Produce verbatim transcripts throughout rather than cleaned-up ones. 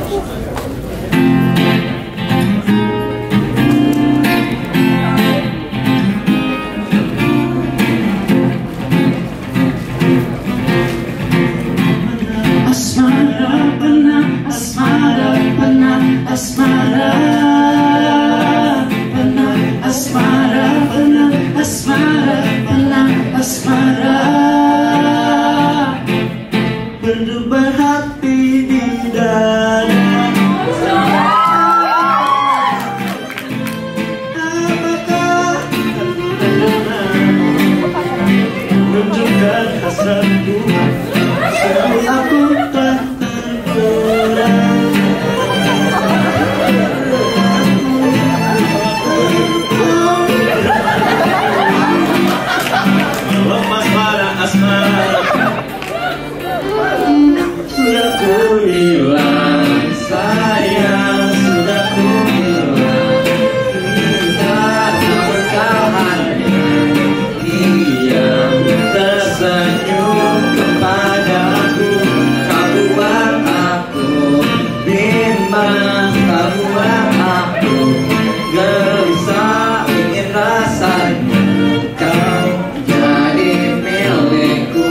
Berdebar hati di dada. Apakah menunjukkan hasratku sebelum aku tak tergoda? Lepas para asmara sudah ku hilang, sayang, sudah ku hilang. Tak bertahannya diam tersenyum kepadaku. Kau buat aku bimbang, kau buat aku gelisah, ingin rasanya kau jadi milikku.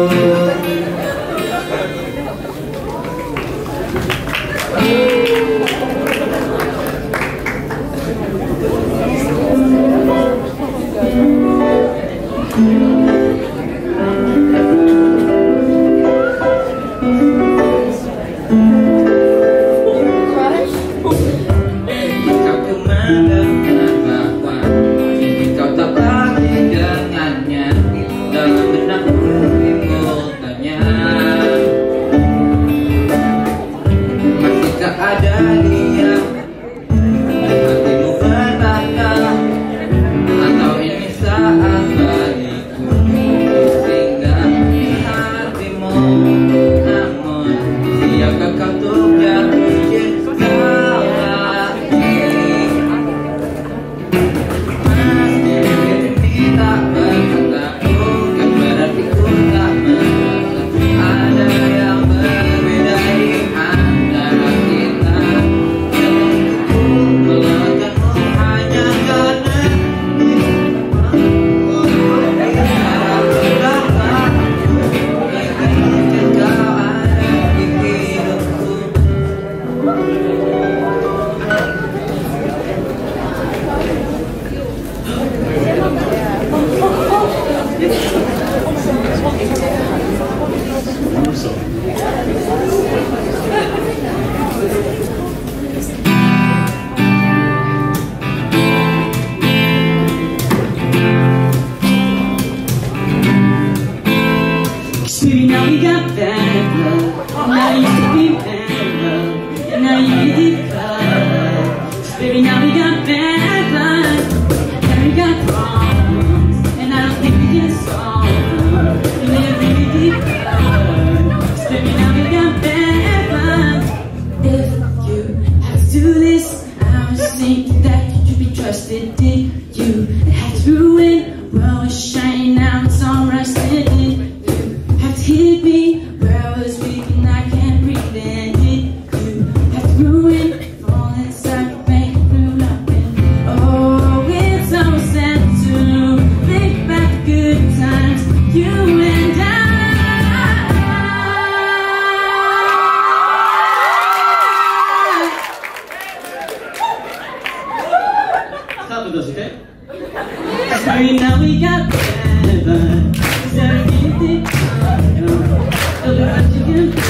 Baby, now we got bad love. Now you used to be bad love, and now you get deep cut. Baby, now we got bad blood, and we got problems, and I don't think we can solve them. We need a really deep cut. Baby, now we got bad blood. If you had to do this, I was thinking that you'd be trusted. Did you have to ruin? Well, it's shining now, it's all rusted. Hit me where I was weak and I can't breathe. And did you have to ruin? Fall inside the bank through nothing. Oh, it's so sad to think back good times, you and I. Satu dua sih, Sorry, now we got better. Is there anything? Oh, look what you can do.